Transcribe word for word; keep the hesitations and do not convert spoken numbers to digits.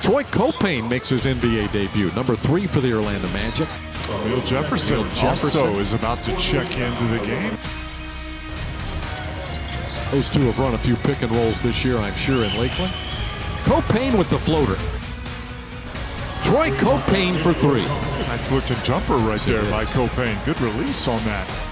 Troy Caupain makes his N B A debut, number three for the Orlando Magic. Amile Jefferson, Jefferson also is about to check into the game. Those two have run a few pick and rolls this year, I'm sure, in Lakeland. Caupain with the floater. Troy Caupain for three. That's a nice looking jumper right there by Caupain. Good release on that.